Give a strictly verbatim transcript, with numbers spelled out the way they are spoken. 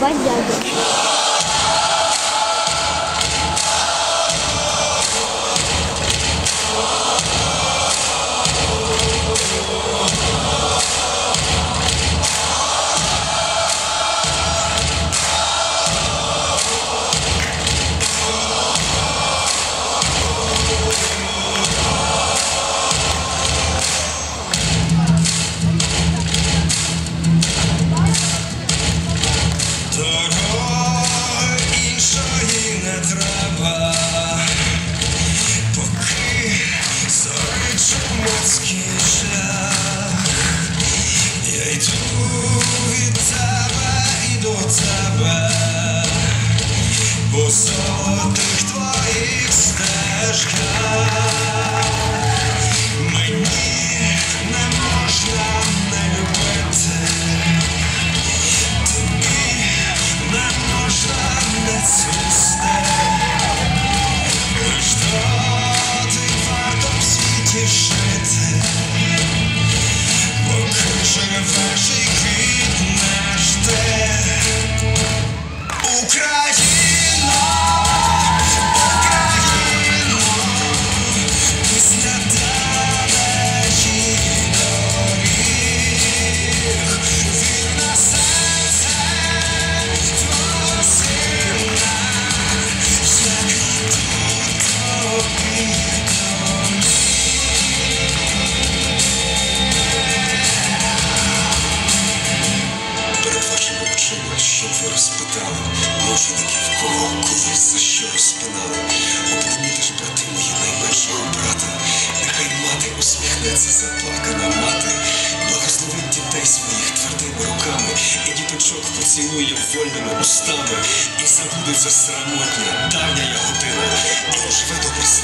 ваш дядя. По золотих твоїх стежках мені не можна не любити, тобі не можна не цвісти, лиш доти варто в світі жити, поки живеш і квітнеш ти. Україна, Україна, після далеких доріг, вірне серце твого сина, шлях тут тобі домів. Перед вашими очима, що ви розпитали, мучеників кого, колись за що розпинали. Обніміте ж, брати мої, найменшого брата, нехай мати усміхнеться, заплакана мати, благословить дітей своїх твердими руками, і діточок поцілує вольними устами, і забудеться срамотня, давня я година, і оживе добре